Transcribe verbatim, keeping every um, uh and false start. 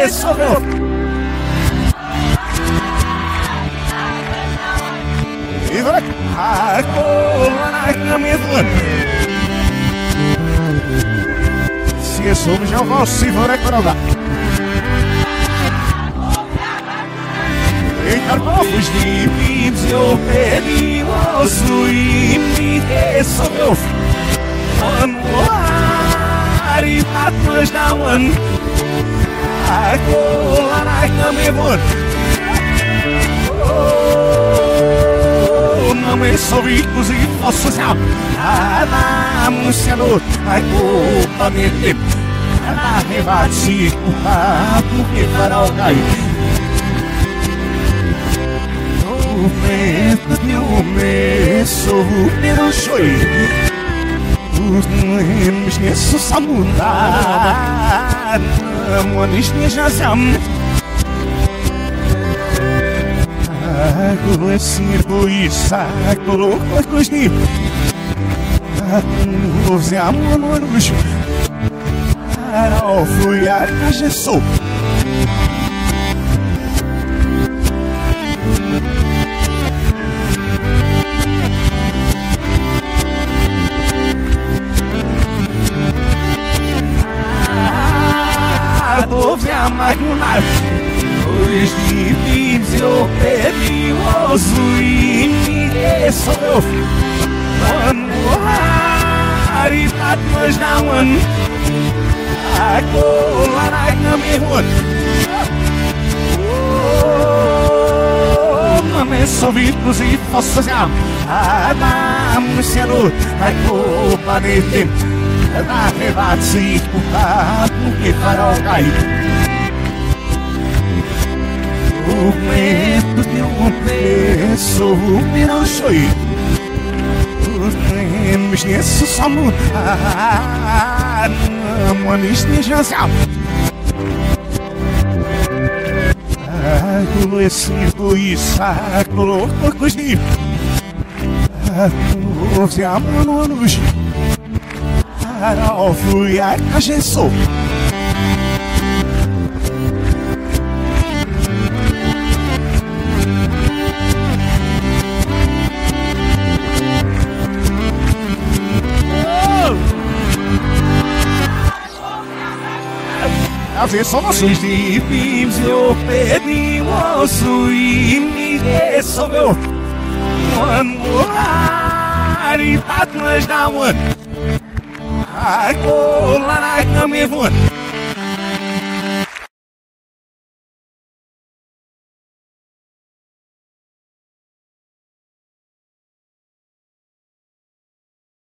resolveu. E vai a cola na camisa. Se soube já vou se for é corda. E carpofos de pibs eu pedi osso e me resolveu. E patas da one a cola na camisa. Oh, não me soube così posso siamo a musiano a culpa me tem a revati culpa porque fará o gai o medo de um mês o meu show os nesses samudar amonis ne jazam agora esse egoísta colocou as coisas os amores para o fui a casa sou ouve a magnumar os divins eu pedi o osso e me resolveu manuar e patas da one a cola na camisa. Oh, não me soube così posso siamo a musiano a culpa de tempo da revazzi culpato che farò gai o medo de um preço me não choi os memes nesses samudar amonis ne jazam agora esse egoísta colocou coisas os amores para o fui a casa sou às vezes só vocês de pibs eu pedi o osso e me resolveu manuar e patas da one a cola na camisa.